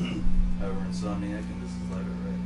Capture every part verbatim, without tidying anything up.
However, Insomniac and this is Live It Right.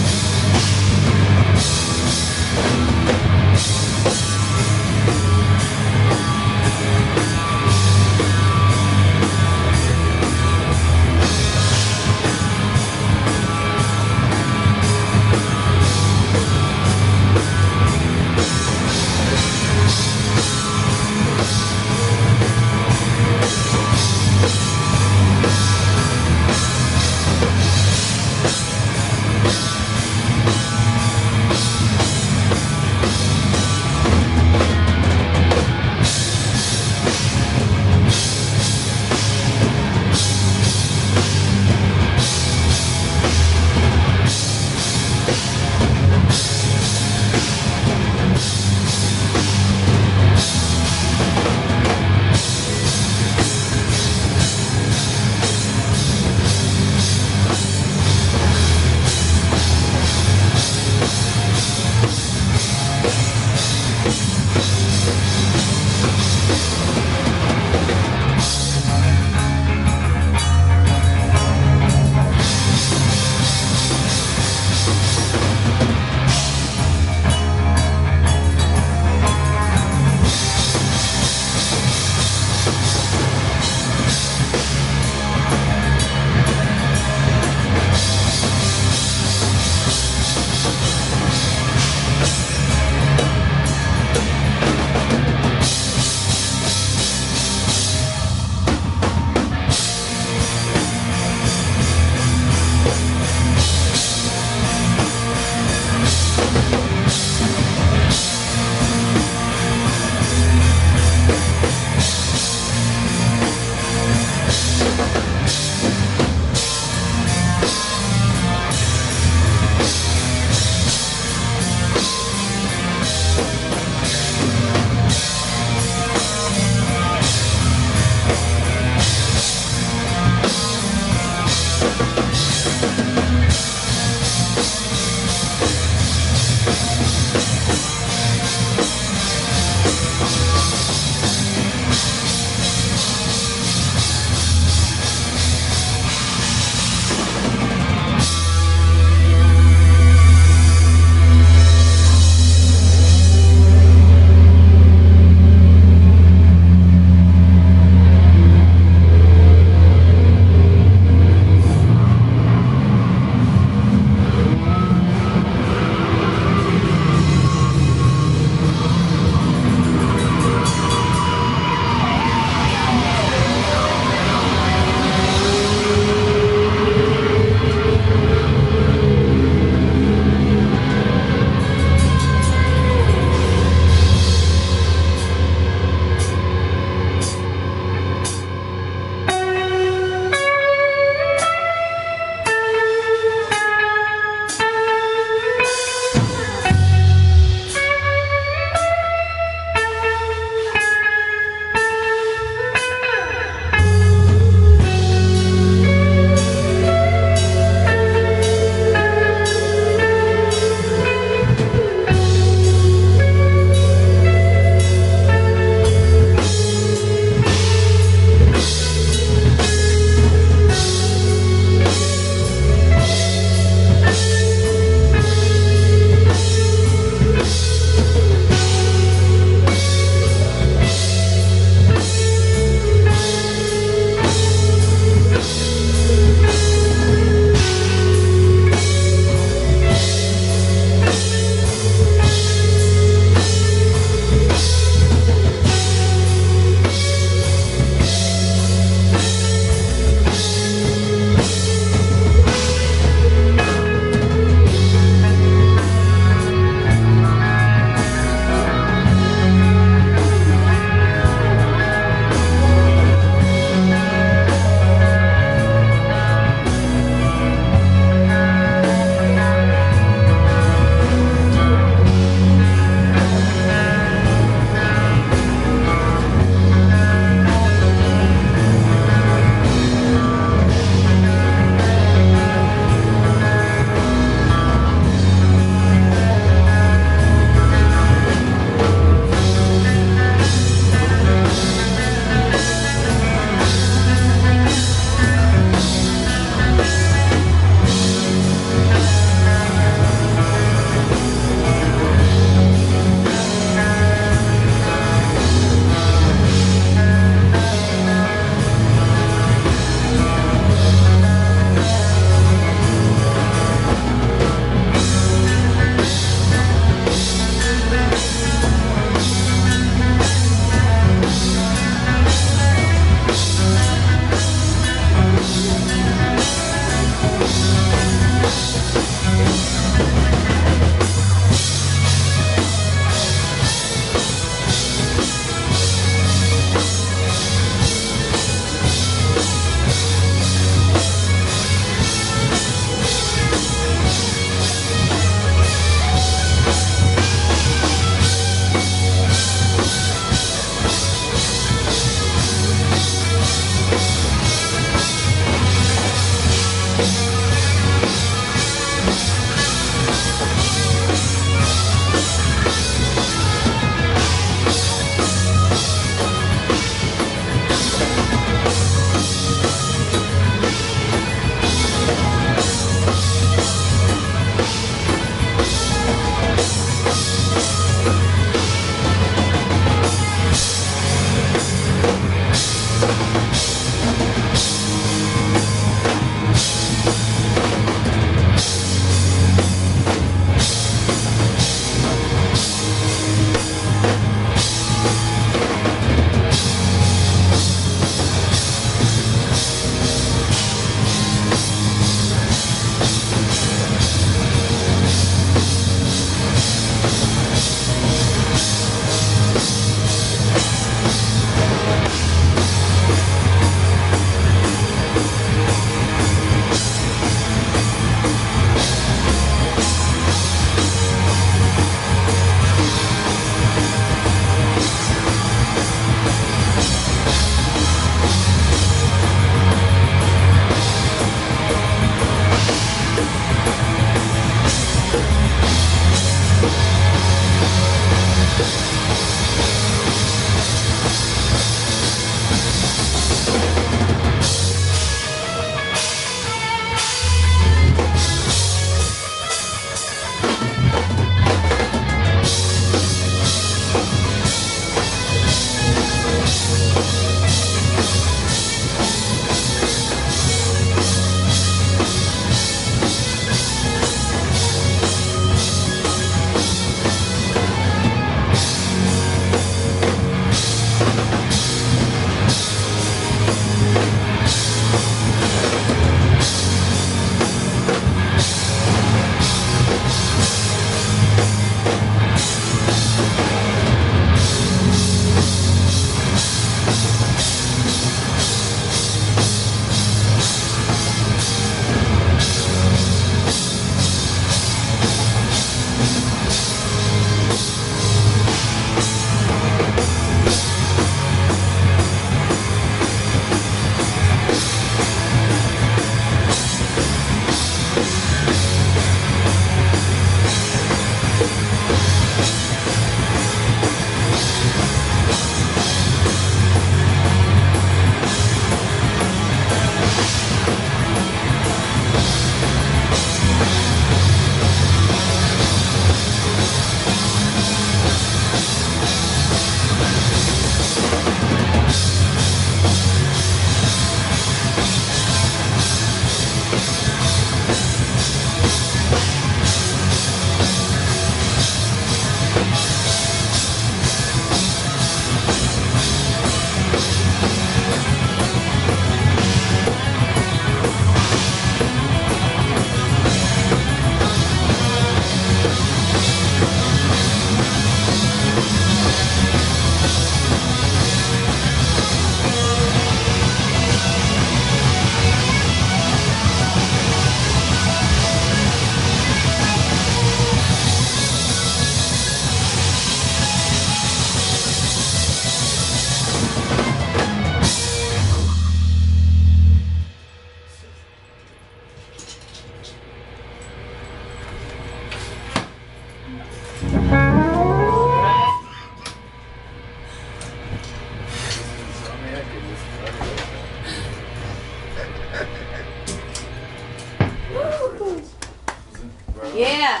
Yeah.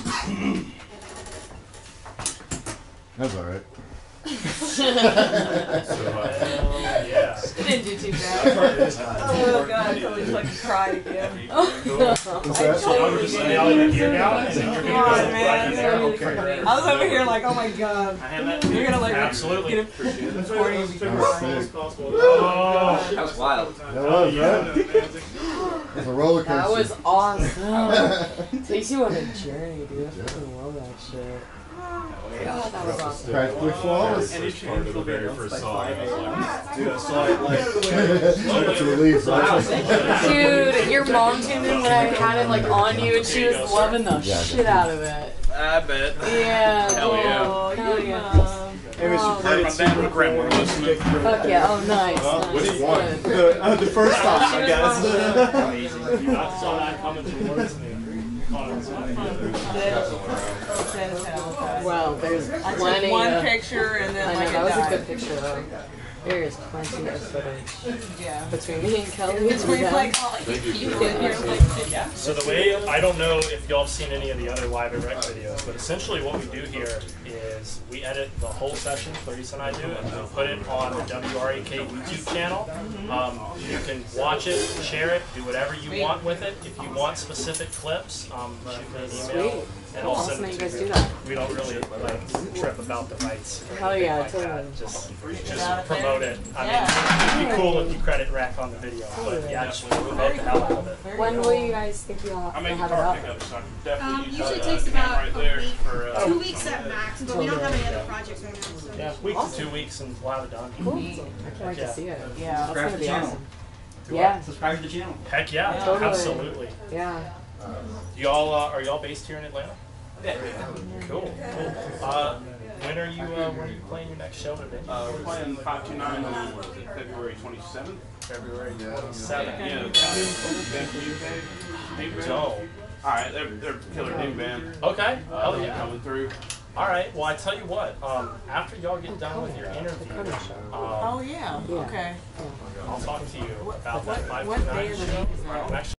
That's alright. Yeah. You didn't do too bad. Oh god, I totally fucking cried again. What's I that? So I'm totally just did. yelling at you now, and then you're Come gonna on, go man. right in It's there. really Okay. funny. I was over here like, oh my god. I have that. You're gonna like Absolutely. get a recording of me crying. Oh, That was wild. That was, right? It was a roller coaster. That was awesome. Takes you on a journey, dude. I fucking love that shit. God, that was awesome. Practically flawless. First part of the very first song. I was like, Dude, I saw it like. It's a relief, right? Dude, your mom tuned in when I had it like on you and she was loving the Yeah, shit out of it. I bet. Yeah. Hell yeah. Oh, hell yeah. Oh, My dad and my grandmother listening. fuck yeah! Oh, nice. Uh, nice. which one? Good. The, uh, the first time, I guess. Amazing. You not saw that coming from words and they caught it. Well, there's I plenty. took one of, picture and then I know like that it was a died. good picture though. There's plenty of footage Yeah. between me and Kelly. Between and like them. all like people in here like yeah. So the way, I don't know if y'all have seen any of the other live and rec videos, but essentially what we do here is we edit the whole session, Clarice and I do, and we put it on the W R A K YouTube channel. Um, you can watch it, share it, do whatever you want with it. If you want specific clips, um, shoot me an email and I'll Cool, send awesome it that to you guys you. do that. We don't really like trip about the rights. or Hell anything yeah, like that. totally. Just, just out there. promote it. I mean, Yeah. it'd be cool if you credit rec on the video, but yeah, just promote the hell out of it. When will you guys think you'll I you'll make have it car up? pickups, so I can definitely Um, use usually that, takes uh, cam about right a there week, for, uh, two weeks at max, but we don't have any other projects right now. So. Yeah, week to two weeks and we'll have it done. Cool. I can't wait Yeah. to see it. Yeah. That's Subscribe gonna to the be channel. awesome. Yeah, Subscribe to the channel. Heck yeah, Yeah. Totally. absolutely. yeah. Y'all, uh, are y'all based here in Atlanta? Yeah. Cool, cool. Uh, when are you, uh, when are you playing your next show today? Uh, we're playing five two nine on February twenty-seventh. February twenty-seventh. Yeah, the band from U K. New band. Dope. Alright, they're, they're killer new band. Okay, Uh, hell they're yeah. coming through. All right, well, I tell you what, um, after y'all get done with your interview, um, Oh yeah. Yeah. Okay. I'll talk to you about What that five what day of the show. week is that? I'm actually